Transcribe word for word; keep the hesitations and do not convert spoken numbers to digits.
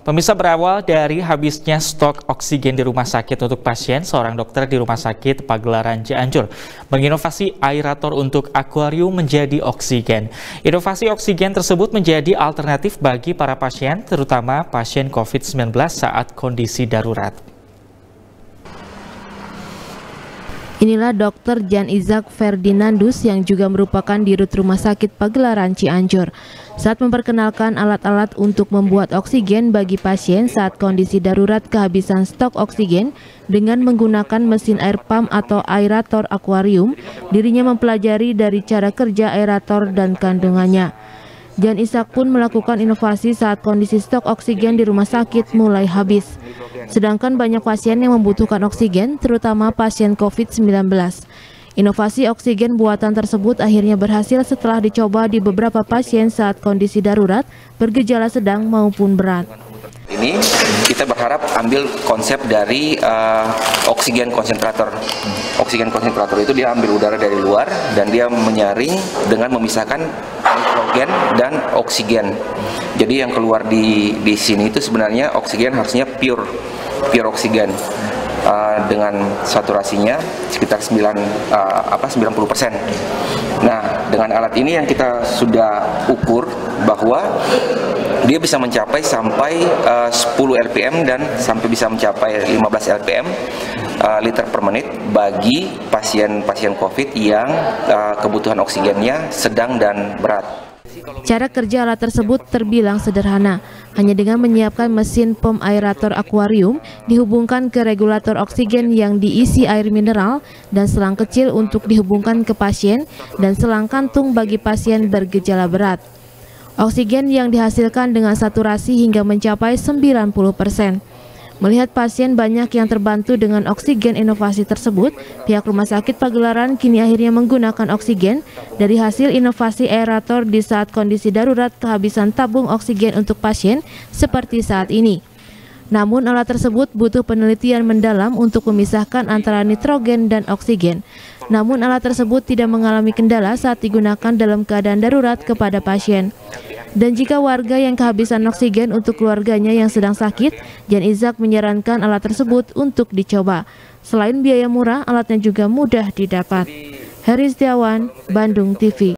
Pemirsa, berawal dari habisnya stok oksigen di rumah sakit untuk pasien, seorang dokter di Rumah Sakit Pagelaran Cianjur menginovasi aerator untuk akuarium menjadi oksigen. Inovasi oksigen tersebut menjadi alternatif bagi para pasien, terutama pasien COVID sembilan belas saat kondisi darurat. Inilah Dokter Jan Izak Ferdinandus yang juga merupakan dirut Rumah Sakit Pagelaran Cianjur saat memperkenalkan alat-alat untuk membuat oksigen bagi pasien saat kondisi darurat kehabisan stok oksigen dengan menggunakan mesin air pump atau aerator akuarium. Dirinya mempelajari dari cara kerja aerator dan kandungannya. Jan Izak pun melakukan inovasi saat kondisi stok oksigen di rumah sakit mulai habis. Sedangkan banyak pasien yang membutuhkan oksigen, terutama pasien COVID sembilan belas. Inovasi oksigen buatan tersebut akhirnya berhasil setelah dicoba di beberapa pasien saat kondisi darurat, bergejala sedang maupun berat. Ini kita berharap ambil konsep dari uh, oksigen konsentrator. Oksigen konsentrator itu dia ambil udara dari luar dan dia menyaring dengan memisahkan nitrogen dan oksigen. Jadi yang keluar di di sini itu sebenarnya oksigen harusnya pure pure oksigen uh, dengan saturasinya sekitar sembilan uh, apa sembilan puluh persen. Nah, dengan alat ini yang kita sudah ukur bahwa dia bisa mencapai sampai uh, sepuluh R P M dan sampai bisa mencapai lima belas R P M uh, liter per menit bagi pasien-pasien COVID yang uh, kebutuhan oksigennya sedang dan berat. Cara kerja alat tersebut terbilang sederhana, hanya dengan menyiapkan mesin pom aerator akuarium dihubungkan ke regulator oksigen yang diisi air mineral dan selang kecil untuk dihubungkan ke pasien dan selang kantung bagi pasien bergejala berat. Oksigen yang dihasilkan dengan saturasi hingga mencapai sembilan puluh persen. Melihat pasien banyak yang terbantu dengan oksigen inovasi tersebut, pihak Rumah Sakit Pagelaran kini akhirnya menggunakan oksigen dari hasil inovasi aerator di saat kondisi darurat kehabisan tabung oksigen untuk pasien seperti saat ini. Namun alat tersebut butuh penelitian mendalam untuk memisahkan antara nitrogen dan oksigen. Namun alat tersebut tidak mengalami kendala saat digunakan dalam keadaan darurat kepada pasien. Dan jika warga yang kehabisan oksigen untuk keluarganya yang sedang sakit, Jan Izak menyarankan alat tersebut untuk dicoba. Selain biaya murah, alatnya juga mudah didapat. Heri Setiawan, Bandung T V.